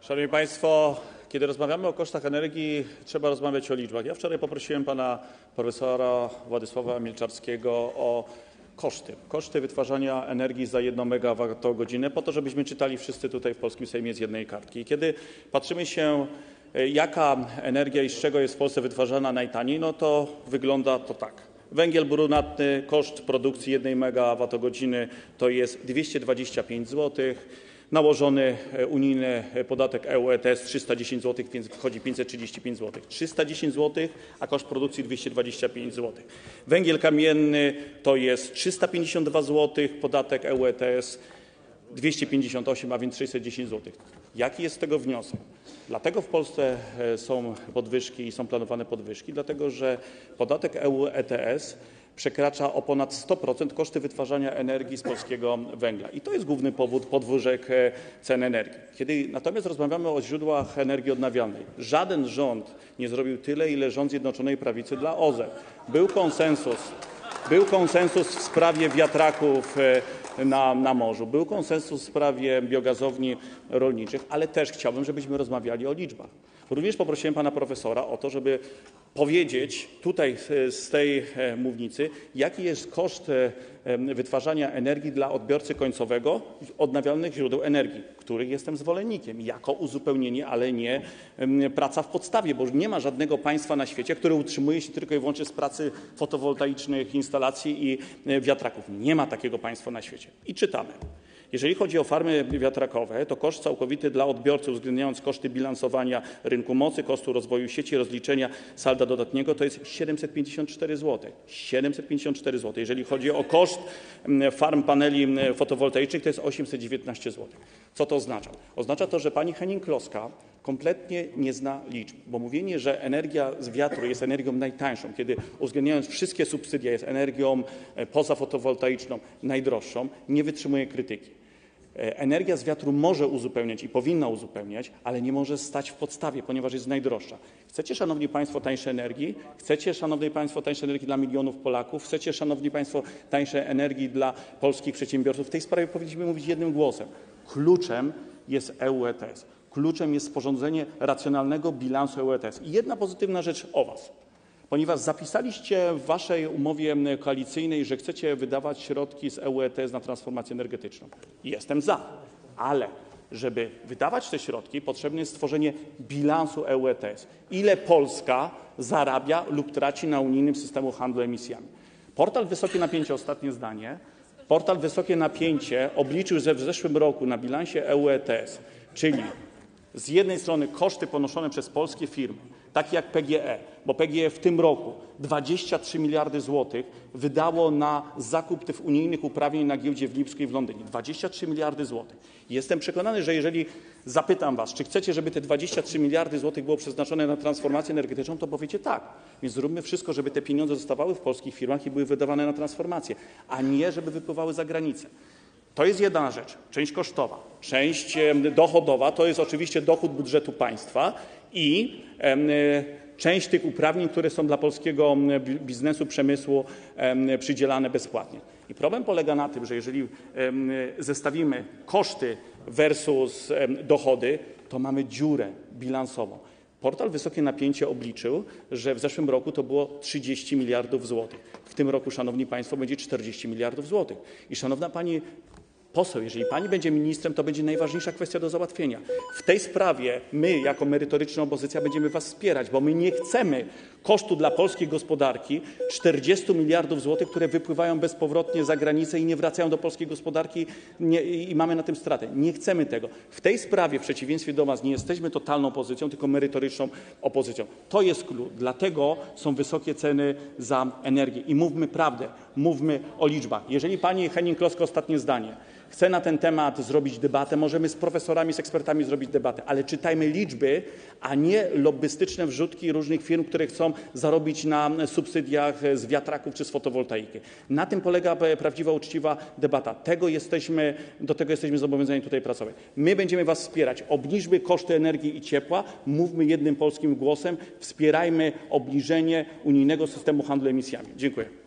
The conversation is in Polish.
Szanowni Państwo, kiedy rozmawiamy o kosztach energii, trzeba rozmawiać o liczbach. Ja wczoraj poprosiłem pana profesora Władysława Mielczarskiego o koszty wytwarzania energii za 1 megawattogodzinę, po to, żebyśmy czytali wszyscy tutaj w polskim Sejmie z jednej kartki. I kiedy patrzymy się, jaka energia i z czego jest w Polsce wytwarzana najtaniej, no to wygląda to tak. Węgiel brunatny, koszt produkcji 1 megawattogodziny to jest 225 zł. Nałożony unijny podatek EU ETS 310 zł, więc wychodzi 535 zł. 310 zł, a koszt produkcji 225 zł. Węgiel kamienny to jest 352 zł, podatek EU ETS 258, a więc 610 zł. Jaki jest z tego wniosek? Dlatego w Polsce są podwyżki i są planowane podwyżki, dlatego że podatek EU ETS przekracza o ponad 100% koszty wytwarzania energii z polskiego węgla. I to jest główny powód podwyżek cen energii. Kiedy natomiast rozmawiamy o źródłach energii odnawialnej, żaden rząd nie zrobił tyle, ile rząd Zjednoczonej Prawicy dla OZE. Był konsensus w sprawie wiatraków na morzu, był konsensus w sprawie biogazowni rolniczych, ale też chciałbym, żebyśmy rozmawiali o liczbach. Również poprosiłem pana profesora o to, żeby powiedzieć tutaj z tej mównicy, jaki jest koszt wytwarzania energii dla odbiorcy końcowego odnawialnych źródeł energii, których jestem zwolennikiem, jako uzupełnienie, ale nie praca w podstawie, bo nie ma żadnego państwa na świecie, które utrzymuje się tylko i wyłącznie z pracy fotowoltaicznych instalacji i wiatraków. Nie ma takiego państwa na świecie. I czytamy. Jeżeli chodzi o farmy wiatrakowe, to koszt całkowity dla odbiorcy, uwzględniając koszty bilansowania rynku mocy, kosztu rozwoju sieci, rozliczenia salda dodatniego, to jest 754 zł. 754 zł. Jeżeli chodzi o koszt farm paneli fotowoltaicznych, to jest 819 zł. Co to oznacza? Oznacza to, że pani Hennig-Kloska kompletnie nie zna liczb, bo mówienie, że energia z wiatru jest energią najtańszą, kiedy uwzględniając wszystkie subsydia jest energią pozafotowoltaiczną najdroższą, nie wytrzymuje krytyki. Energia z wiatru może uzupełniać i powinna uzupełniać, ale nie może stać w podstawie, ponieważ jest najdroższa. Chcecie, szanowni państwo, tańszej energii? Chcecie, szanowni państwo, tańszej energii dla milionów Polaków? Chcecie, szanowni państwo, tańszej energii dla polskich przedsiębiorców? W tej sprawie powinniśmy mówić jednym głosem. Kluczem jest EU ETS. Kluczem jest sporządzenie racjonalnego bilansu EU ETS. I jedna pozytywna rzecz o was. Ponieważ zapisaliście w waszej umowie koalicyjnej, że chcecie wydawać środki z EU ETS na transformację energetyczną. Jestem za, ale żeby wydawać te środki, potrzebne jest stworzenie bilansu EU ETS. Ile Polska zarabia lub traci na unijnym systemu handlu emisjami. Portal Wysokie Napięcie, ostatnie zdanie. Portal Wysokie Napięcie obliczył, że w zeszłym roku na bilansie EU ETS, czyli z jednej strony koszty ponoszone przez polskie firmy, takie jak PGE, bo PGE w tym roku 23 miliardy złotych wydało na zakup tych unijnych uprawnień na giełdzie w Lipsku i w Londynie. 23 miliardy złotych. Jestem przekonany, że jeżeli zapytam was, czy chcecie, żeby te 23 miliardy złotych było przeznaczone na transformację energetyczną, to powiecie tak. Więc zróbmy wszystko, żeby te pieniądze zostawały w polskich firmach i były wydawane na transformację, a nie żeby wypływały za granicę. To jest jedna rzecz, część kosztowa. Część dochodowa to jest oczywiście dochód budżetu państwa i część tych uprawnień, które są dla polskiego biznesu, przemysłu przydzielane bezpłatnie. I problem polega na tym, że jeżeli zestawimy koszty versus dochody, to mamy dziurę bilansową. Portal Wysokie Napięcie obliczył, że w zeszłym roku to było 30 miliardów złotych. W tym roku, szanowni państwo, będzie 40 miliardów złotych. I szanowna pani poseł, jeżeli pani będzie ministrem, to będzie najważniejsza kwestia do załatwienia. W tej sprawie my, jako merytoryczna opozycja, będziemy was wspierać, bo my nie chcemy kosztu dla polskiej gospodarki 40 miliardów złotych, które wypływają bezpowrotnie za granicę i nie wracają do polskiej gospodarki i mamy na tym stratę. Nie chcemy tego. W tej sprawie, w przeciwieństwie do was, nie jesteśmy totalną opozycją, tylko merytoryczną opozycją. To jest klucz. Dlatego są wysokie ceny za energię. I mówmy prawdę. Mówmy o liczbach. Jeżeli pani Hennig-Kloska, ostatnie zdanie, chce na ten temat zrobić debatę, możemy z profesorami, z ekspertami zrobić debatę, ale czytajmy liczby, a nie lobbystyczne wrzutki różnych firm, które chcą zarobić na subsydiach z wiatraków czy z fotowoltaiki. Na tym polega prawdziwa, uczciwa debata. Do tego jesteśmy zobowiązani tutaj pracować. My będziemy was wspierać. Obniżmy koszty energii i ciepła, mówmy jednym polskim głosem, wspierajmy obniżenie unijnego systemu handlu emisjami. Dziękuję.